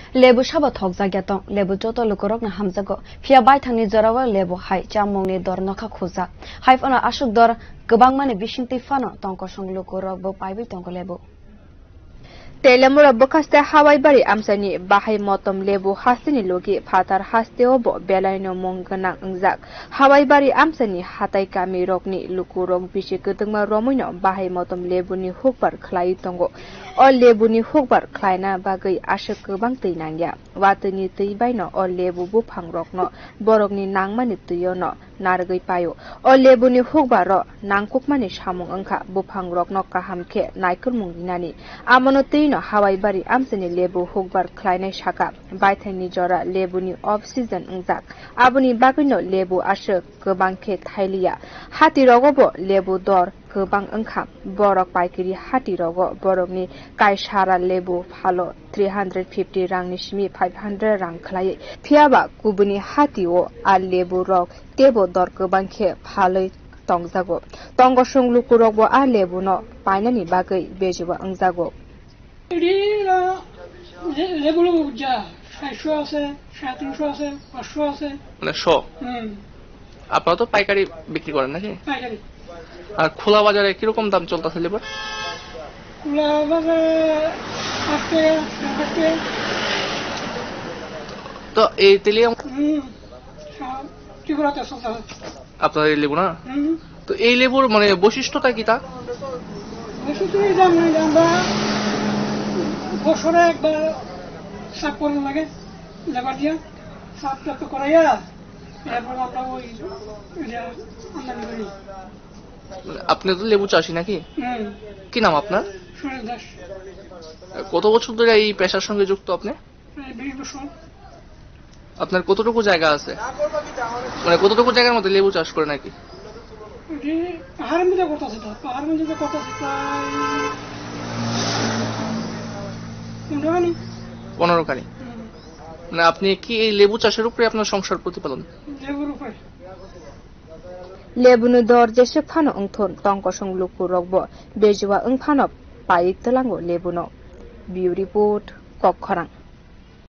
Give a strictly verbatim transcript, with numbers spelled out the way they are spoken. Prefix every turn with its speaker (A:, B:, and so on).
A: lebu shaba thok jagya tong lebu joto lukorok na hamjago phia bai thangni jorawa lebu hai chamongni dor nokha khoja haifana ashuk dor gobang mane bisingti fano tongko song lukorok bo paibi tongko lebu
B: Telemura bokaste hawai bari amsani bahai motom lebu hastini logi phatar hasteo bo belaino mongana angjak hawai bari amsani hatai kami rokni lukurok bisi kedengma romoino bahai motom lebuni hukbar khlai tongo o lebuni hukbar khlaina bagai ashak gobang teinangya watini teibaino o lebu bu phangrokno borokni nangmani tuyono nargai payo o lebuni hukbaro nangkukmani samung angkha bu phangrokno kahamkhe naikul mungdinani amono no hawai bari amsani lebu hukbar khlainai shaka baithani jora lebuni off season angjak abuni bagino lebu ashak gobangkhe thailia hati rogobo lebu dor gobang angkha borok paikiri hati rogo borokni kaisara lebu phalo three hundred fifty rangni simi five hundred rang khlai phiaba kubuni hati o a lebu rok tebo dor gobangkhe phaloi tongjago tongo sunglu kurokbo a lebu no painani bagai bejuba angjago
C: লেবুলো যা সাতশো আছে সাড়ে তিনশো আছে পাঁচশো আছে
D: মানে show আপনারা তো পাইকারি বিক্রি করেন নাকি
C: পাইকারি
D: আর খোলা বাজারে কিরকম দাম চলতেছে লেবুর
C: খোলা বাজারে আট টাকা সাত টাকা
D: তো এই তেলিয়া
C: ত্রিপুরাতে চলতে
D: আপনার এই লেবু না তো এই লেবুর মানে বৈশিষ্ট্যটা কি তা
C: বৈশিষ্ট্য আমরা বছরে একবার সাপ করানো লাগে লেবার দিয়া সাপটা তো করাইয়া এরপর আমরা ওই আমদানি করি
D: আপনি তো লেবু চাষি নাকি কি নাম আপনার
C: সুরেশ দাস
D: কত বছর ধরে এই পেশার সঙ্গে যুক্ত আপনি
C: বিশ বছর
D: আপনার কতটুকু জায়গা আছে মানে কতটুকু জায়গার মধ্যে লেবু চাষ করে নাকি
C: পাহাড়ের মধ্যে করতেছে তো পাহাড়ের মধ্যে করতেছে প্রায়
D: পনেরো খানি মানে আপনি কি এই লেবু চাষের উপরে আপনার সংসার প্রতিপালন
C: লেবুর উপরে
B: lebunu dor jesek phano ongthon tongko song lukurokbo bejuwa ong phano pai telango lebuno view report kokkhorang